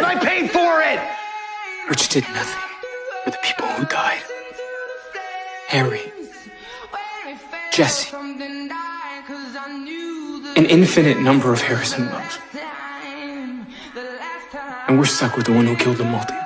I paid for it! Which did nothing for the people who died. Harry, Jesse, an infinite number of Harrison Wells. And we're stuck with the one who killed them all together.